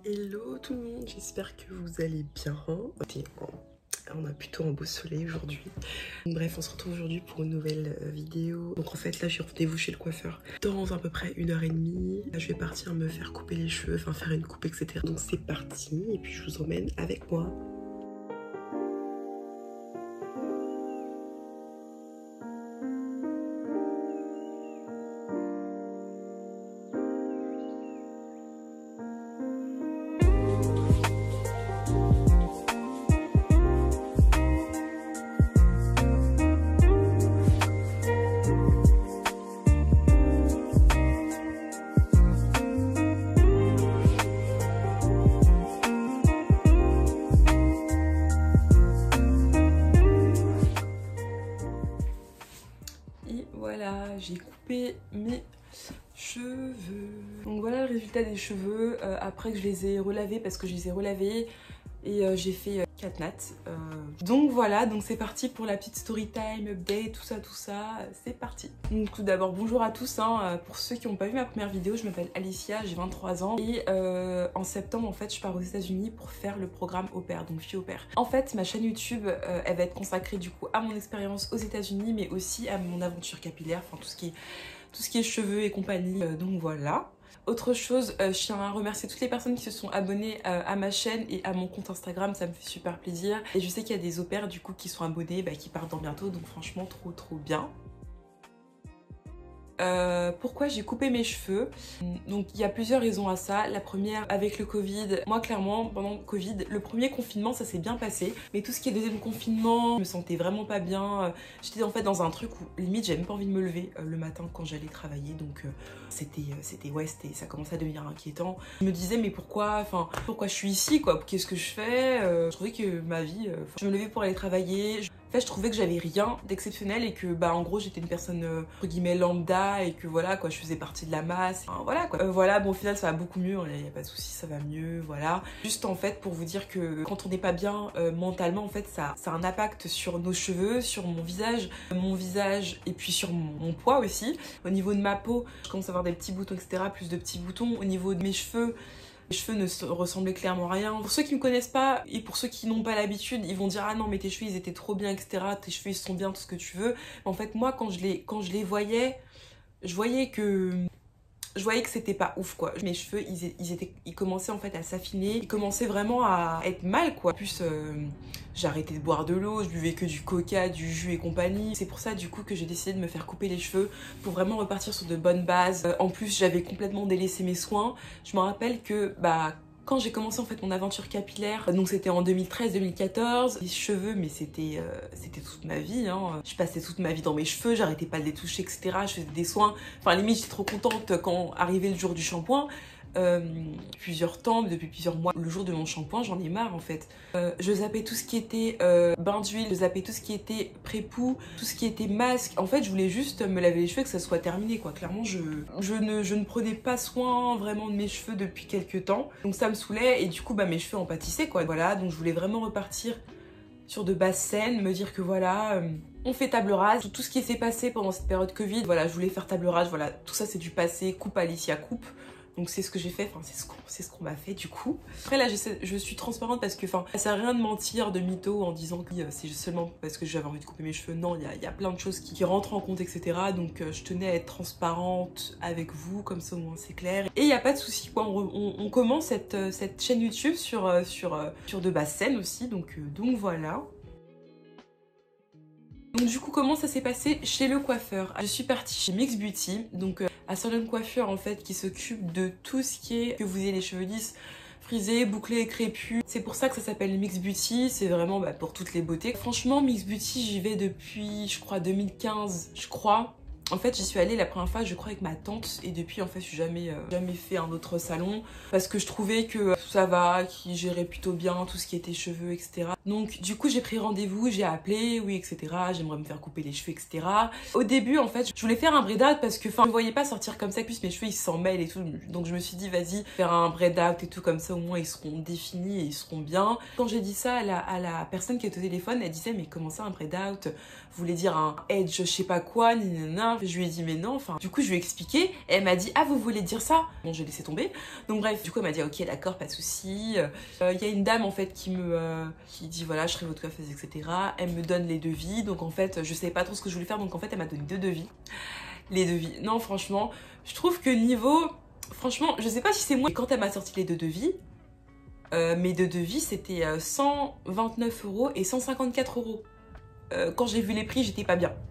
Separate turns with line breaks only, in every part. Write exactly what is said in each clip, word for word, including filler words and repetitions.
Hello tout le monde, j'espère que vous allez bien. On a plutôt un beau soleil aujourd'hui. Bref, on se retrouve aujourd'hui pour une nouvelle vidéo. Donc en fait là j'ai rendez-vous chez le coiffeur dans à peu près une heure et demie. Là je vais partir me faire couper les cheveux, enfin faire une coupe et cetera. Donc c'est parti et puis je vous emmène avec moi. Voilà, j'ai coupé mes cheveux. Donc voilà le résultat des cheveux euh, après que je les ai relavés, parce que je les ai relavés et euh, j'ai fait euh, quatre nattes. Euh... Donc voilà, donc c'est parti pour la petite story time, update, tout ça, tout ça, c'est parti. Donc tout d'abord, bonjour à tous, hein. Pour ceux qui n'ont pas vu ma première vidéo, je m'appelle Alicia, j'ai vingt-trois ans et euh, en septembre en fait je pars aux États-Unis pour faire le programme au pair, donc fille au pair. En fait ma chaîne YouTube euh, elle va être consacrée du coup à mon expérience aux États-Unis, mais aussi à mon aventure capillaire, enfin tout ce qui est, tout ce qui est cheveux et compagnie, euh, donc voilà. Autre chose, euh, je tiens à remercier toutes les personnes qui se sont abonnées euh, à ma chaîne et à mon compte Instagram, ça me fait super plaisir. Et je sais qu'il y a des au pairs du coup qui sont abonnés, bah, qui partent dans bientôt, donc franchement trop trop bien. Euh, pourquoi j'ai coupé mes cheveux? Donc il y a plusieurs raisons à ça. La première, avec le Covid, moi clairement pendant le Covid, le premier confinement ça s'est bien passé, mais tout ce qui est deuxième confinement, je me sentais vraiment pas bien. J'étais en fait dans un truc où limite j'avais même pas envie de me lever euh, le matin quand j'allais travailler, donc euh, c'était euh, c'était ouais c'était ça commençait à devenir inquiétant. Je me disais mais pourquoi enfin pourquoi je suis ici quoi, qu'est-ce que je fais? euh, je trouvais que ma vie euh, je me levais pour aller travailler. Je... En fait, je trouvais que j'avais rien d'exceptionnel et que bah en gros j'étais une personne euh, entre guillemets lambda et que voilà quoi, je faisais partie de la masse. Enfin, voilà quoi. Euh, voilà, bon au final ça va beaucoup mieux, il n'y a pas de souci, ça va mieux, voilà. Juste en fait pour vous dire que quand on n'est pas bien euh, mentalement en fait ça, ça a un impact sur nos cheveux, sur mon visage, mon visage et puis sur mon, mon poids aussi. Au niveau de ma peau, je commence à avoir des petits boutons et cetera, plus de petits boutons. Au niveau de mes cheveux, mes cheveux ne se ressemblaient clairement à rien. Pour ceux qui me connaissent pas et pour ceux qui n'ont pas l'habitude, ils vont dire ah non mais tes cheveux ils étaient trop bien et cetera. Tes cheveux ils sont bien, tout ce que tu veux. Mais en fait moi quand je les, quand je les voyais, je voyais que je voyais que c'était pas ouf quoi. Mes cheveux ils, ils étaient ils commençaient en fait à s'affiner, ils commençaient vraiment à être mal quoi. En plus euh, j'ai arrêté de boire de l'eau, je buvais que du coca, du jus et compagnie. C'est pour ça du coup que j'ai décidé de me faire couper les cheveux pour vraiment repartir sur de bonnes bases. Euh, en plus j'avais complètement délaissé mes soins. Je me rappelle que bah quand j'ai commencé en fait mon aventure capillaire, donc c'était en deux mille treize deux mille quatorze, les cheveux mais c'était euh, c'était toute ma vie, hein. Je passais toute ma vie dans mes cheveux, j'arrêtais pas de les toucher et cetera. Je faisais des soins, enfin limite j'étais trop contente quand arrivait le jour du shampoing. Euh, plusieurs temps, depuis plusieurs mois, le jour de mon shampoing j'en ai marre en fait. Euh, je zappais tout ce qui était euh, bain d'huile, je zappais tout ce qui était pré-poux, tout ce qui était masque. En fait je voulais juste me laver les cheveux et que ça soit terminé quoi. Clairement je, je, ne, je ne prenais pas soin vraiment de mes cheveux depuis quelques temps. Donc ça me saoulait et du coup bah, mes cheveux en pâtissaient quoi. Voilà, donc je voulais vraiment repartir sur de bases saines, me dire que voilà... Euh, on fait table rase, tout, tout ce qui s'est passé pendant cette période Covid, voilà je voulais faire table rase, voilà tout ça c'est du passé, coupe Alicia, coupe. Donc c'est ce que j'ai fait, enfin c'est ce qu'on c'est ce qu'on m'a fait du coup. Après là je, sais, je suis transparente parce que enfin ça sert à rien de mentir, de mytho en disant que euh, c'est seulement parce que j'avais envie de couper mes cheveux. Non, il y a, y a plein de choses qui, qui rentrent en compte et cetera. Donc euh, je tenais à être transparente avec vous, comme ça au moins c'est clair. Et il n'y a pas de souci quoi, on, on, on commence cette, euh, cette chaîne YouTube sur, euh, sur, euh, sur de basse scène aussi, donc, euh, donc voilà. Donc du coup comment ça s'est passé chez le coiffeur? Je suis partie chez Mix Beauty, donc euh, un salon de coiffure en fait qui s'occupe de tout ce qui est que vous ayez les cheveux lisses, frisés, bouclés, crépus. C'est pour ça que ça s'appelle Mix Beauty, c'est vraiment bah, pour toutes les beautés. Franchement Mix Beauty j'y vais depuis je crois deux mille quinze, je crois. En fait j'y suis allée la première fois je crois avec ma tante et depuis en fait je suis jamais, euh, jamais fait un autre salon parce que je trouvais que euh, ça va, qu'ils géraient plutôt bien tout ce qui était cheveux et cetera. Donc du coup j'ai pris rendez-vous, j'ai appelé, oui et cetera. J'aimerais me faire couper les cheveux et cetera. Au début en fait je voulais faire un braid out parce que enfin je me voyais pas sortir comme ça, plus mes cheveux ils s'en mêlent et tout. Donc je me suis dit vas-y faire un braid out et tout comme ça au moins ils seront définis et ils seront bien. Quand j'ai dit ça à la, à la personne qui est au téléphone, elle disait mais comment ça un braid out? Vous voulez dire un edge je sais pas quoi, nanana. Je lui ai dit mais non, enfin du coup je lui ai expliqué et elle m'a dit ah vous voulez dire ça? Bon j'ai laissé tomber. Donc bref du coup elle m'a dit ok d'accord pas de souci. Il euh, y a une dame en fait qui me euh, qui dit voilà je serai votre coiffeuse et cetera. Elle me donne les devis, donc en fait je savais pas trop ce que je voulais faire, donc en fait elle m'a donné deux devis. Les devis, non franchement je trouve que niveau, franchement je sais pas si c'est moi, quand elle m'a sorti les deux devis, euh, mes deux devis c'était euh, cent vingt-neuf euros et cent cinquante-quatre euros. Euh, quand j'ai vu les prix j'étais pas bien.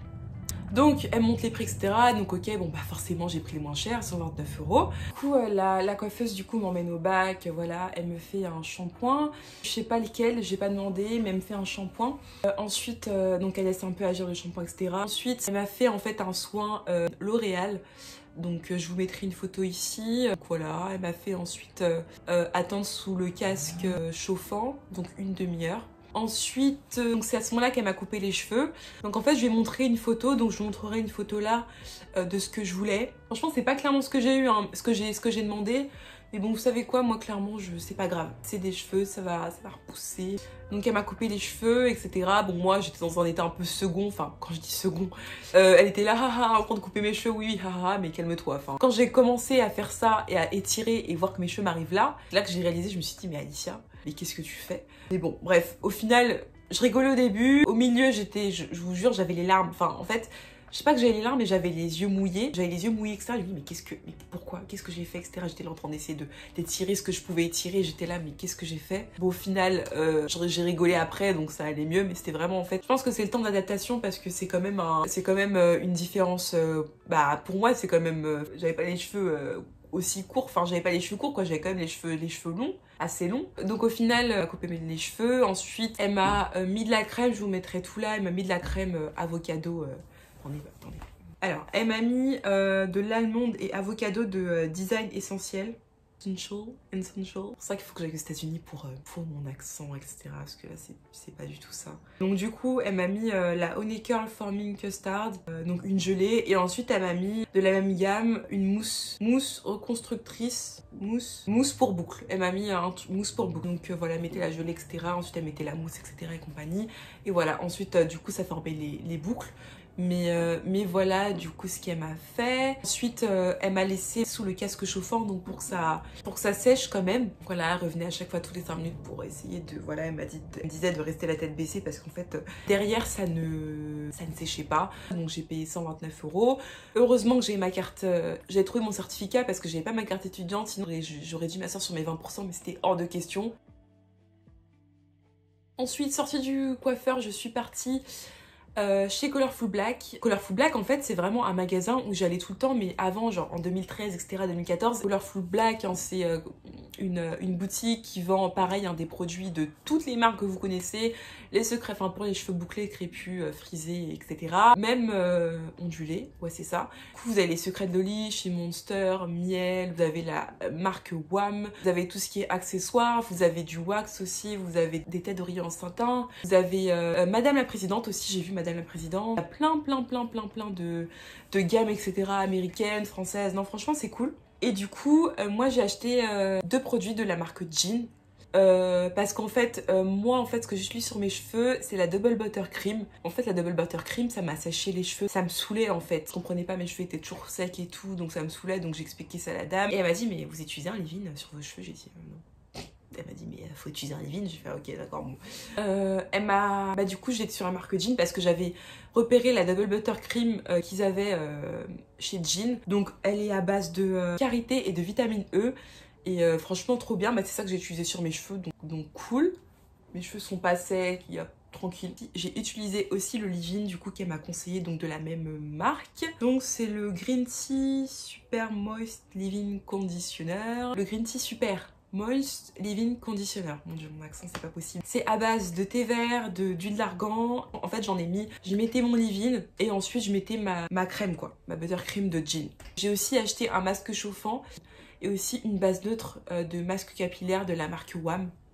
Donc elle monte les prix et cetera. Donc ok bon bah forcément j'ai pris les moins chers, cent vingt-neuf euros. Du coup euh, la, la coiffeuse du coup m'emmène au bac, voilà, elle me fait un shampoing. Je sais pas lequel, j'ai pas demandé, mais elle me fait un shampoing. Euh, ensuite euh, donc elle laisse un peu agir le shampoing et cetera. Ensuite elle m'a fait en fait un soin euh, L'Oréal. Donc euh, je vous mettrai une photo ici. Donc voilà, elle m'a fait ensuite euh, euh, attendre sous le casque euh, chauffant, donc une demi-heure. Ensuite, euh, c'est à ce moment-là qu'elle m'a coupé les cheveux. Donc en fait, je vais montrer une photo. Donc je vous montrerai une photo là euh, de ce que je voulais. Franchement, c'est pas clairement ce que j'ai eu, hein, ce que j'ai ce que j'ai demandé. Mais bon, vous savez quoi, moi clairement, je c'est pas grave. C'est des cheveux, ça va, ça va repousser. Donc elle m'a coupé les cheveux, et cetera. Bon, moi, j'étais dans un état un peu second. Enfin, quand je dis second, euh, elle était là, haha, en train de couper mes cheveux. Oui, haha, mais calme-toi. Enfin, quand j'ai commencé à faire ça et à étirer et voir que mes cheveux m'arrivent là, là que j'ai réalisé, je me suis dit, mais Alicia, mais qu'est-ce que tu fais? Mais bon, bref, au final, je rigolais au début. Au milieu, j'étais, je, je vous jure, j'avais les larmes. Enfin, en fait, je sais pas que j'avais les larmes, mais j'avais les yeux mouillés. J'avais les yeux mouillés, et cetera. Je me dis, mais qu'est-ce que, mais pourquoi? Qu'est-ce que j'ai fait, et cetera. J'étais là en train d'essayer de d'étirer ce que je pouvais étirer. J'étais là, mais qu'est-ce que j'ai fait? Bon, au final, euh, j'ai rigolé après, donc ça allait mieux. Mais c'était vraiment, en fait, je pense que c'est le temps d'adaptation parce que c'est quand même un, c'est quand même euh, une différence. Euh, bah, pour moi, c'est quand même, euh, j'avais pas les cheveux. Euh, aussi court, enfin j'avais pas les cheveux courts quoi, j'avais quand même les cheveux, les cheveux longs, assez longs. Donc au final, elle a coupé les cheveux, ensuite elle m'a euh, mis de la crème, je vous mettrai tout là, elle m'a mis de la crème euh, avocado, euh... attendez, attendez. Alors, elle m'a mis euh, de l'almande et avocado de euh, Design Essentiel. Essential, essential. C'est pour ça qu'il faut que j'aille aux États-Unis pour, euh, pour mon accent, et cetera. Parce que là, c'est pas du tout ça. Donc, du coup, elle m'a mis euh, la Honey Curl Forming Custard, euh, donc une gelée. Et ensuite, elle m'a mis de la même gamme une mousse, mousse reconstructrice, mousse, mousse pour boucle. Elle m'a mis un mousse pour boucle. Donc, euh, voilà, elle mettait la gelée, et cetera. Ensuite, elle mettait la mousse, et cetera. et compagnie. Et voilà, ensuite, euh, du coup, ça formait les, les boucles. Mais, euh, mais voilà du coup ce qu'elle m'a fait. Ensuite euh, elle m'a laissé sous le casque chauffant donc pour que ça, pour que ça sèche quand même. Voilà, elle revenait à chaque fois toutes les cinq minutes pour essayer de... Voilà, elle m'a dit, elle me disait de rester la tête baissée parce qu'en fait derrière ça ne, ça ne séchait pas. Donc j'ai payé cent vingt-neuf euros. Heureusement que j'ai ma carte, euh, j'ai trouvé mon certificat parce que j'avais pas ma carte étudiante. Sinon j'aurais dû m'asseoir sur mes vingt pour cent mais c'était hors de question. Ensuite sortie du coiffeur, je suis partie... Euh, chez Colorful Black. Colorful Black en fait c'est vraiment un magasin où j'allais tout le temps mais avant genre en deux mille treize et cetera deux mille quatorze. Colorful Black hein, c'est euh, une, une boutique qui vend pareil hein, des produits de toutes les marques que vous connaissez. Les secrets, enfin pour les cheveux bouclés, crépus, euh, frisés et cetera. Même euh, ondulés, ouais c'est ça. Du coup vous avez les secrets de Loli, chez Monster, Miel, vous avez la marque W A M, vous avez tout ce qui est accessoires, vous avez du wax aussi, vous avez des têtes d'oreiller en satin, vous avez euh, Madame la Présidente aussi, j'ai vu Madame la Présidente. Il y a plein plein plein plein plein de, de gammes et cetera américaines, françaises, non franchement c'est cool. Et du coup euh, moi j'ai acheté euh, deux produits de la marque Jean. Euh, parce qu'en fait, euh, moi en fait ce que j'utilise sur mes cheveux c'est la Double Butter Cream. En fait la Double Butter Cream ça m'a séché les cheveux, ça me saoulait en fait. Je comprenais pas, mes cheveux étaient toujours secs et tout donc ça me saoulait, donc j'ai expliqué ça à la dame. Et elle m'a dit mais vous utilisez un leave-in sur vos cheveux? J'ai dit euh, non. Elle m'a dit mais il faut utiliser un leave-in. J'ai fait ok d'accord bon. Euh, elle m'a... Bah du coup j'étais sur la marque Jean parce que j'avais repéré la Double Butter Cream euh, qu'ils avaient euh, chez Jean. Donc elle est à base de euh, karité et de vitamine E. Et euh, franchement trop bien, bah, c'est ça que j'ai utilisé sur mes cheveux donc, donc cool. Mes cheveux sont pas secs, il y a tranquille. J'ai utilisé aussi le leave-in du coup qu'elle m'a conseillé donc de la même marque. Donc c'est le Green Tea Super Moist Leave-in Conditioner. Le Green Tea Super Moist Leave-in Conditioner. Mon dieu, mon accent, c'est pas possible. C'est à base de thé vert, d'huile d'argan. En fait, j'en ai mis, je mettais mon leave-in et ensuite je mettais ma, ma crème quoi, ma buttercream de Jean. J'ai aussi acheté un masque chauffant et aussi une base neutre euh, de masque capillaire de la marque W A M.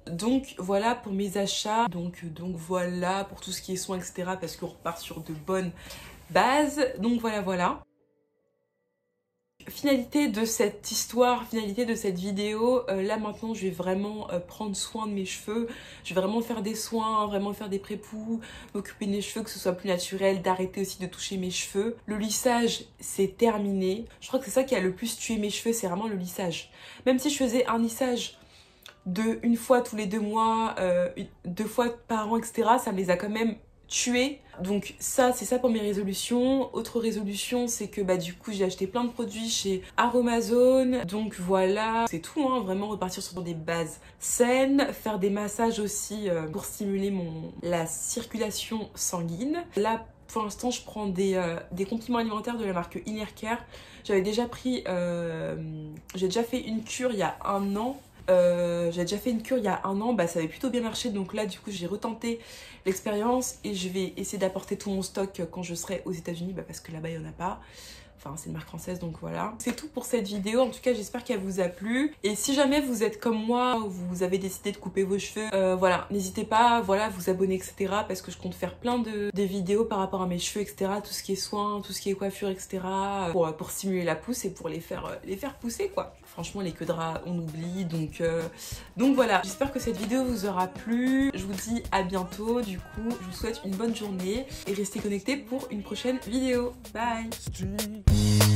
Donc voilà pour mes achats, donc, donc voilà pour tout ce qui est soins, et cetera. Parce qu'on repart sur de bonnes bases. Donc voilà, voilà. Finalité de cette histoire, finalité de cette vidéo, euh, là maintenant je vais vraiment euh, prendre soin de mes cheveux, je vais vraiment faire des soins, vraiment faire des pré-poux, m'occuper de mes cheveux, que ce soit plus naturel, d'arrêter aussi de toucher mes cheveux. Le lissage c'est terminé, je crois que c'est ça qui a le plus tué mes cheveux, c'est vraiment le lissage. Même si je faisais un lissage de une fois tous les deux mois, euh, deux fois par an, et cetera, ça me les a quand même tuer. Donc ça, c'est ça pour mes résolutions. Autre résolution, c'est que bah du coup j'ai acheté plein de produits chez Aromazone. Donc voilà, c'est tout, hein, vraiment repartir sur des bases saines, faire des massages aussi euh, pour stimuler mon la circulation sanguine. Là pour l'instant je prends des, euh, des compléments alimentaires de la marque Innercare. J'avais déjà pris, euh, j'ai déjà fait une cure il y a un an. Euh, j'ai déjà fait une cure il y a un an, bah ça avait plutôt bien marché, donc là du coup j'ai retenté l'expérience et je vais essayer d'apporter tout mon stock quand je serai aux États-Unis, bah parce que là-bas il n'y en a pas. Enfin c'est une marque française, donc voilà. C'est tout pour cette vidéo, en tout cas j'espère qu'elle vous a plu. Et si jamais vous êtes comme moi, vous avez décidé de couper vos cheveux, euh, voilà, n'hésitez pas, voilà, à vous abonner, et cetera. Parce que je compte faire plein de, de vidéos par rapport à mes cheveux, et cetera. Tout ce qui est soins, tout ce qui est coiffure, et cetera. Pour, pour stimuler la pousse et pour les faire, les faire pousser quoi. Franchement les queues de rat on oublie, donc, euh, donc voilà. J'espère que cette vidéo vous aura plu. Je vous dis à bientôt, du coup je vous souhaite une bonne journée et restez connectés pour une prochaine vidéo. Bye.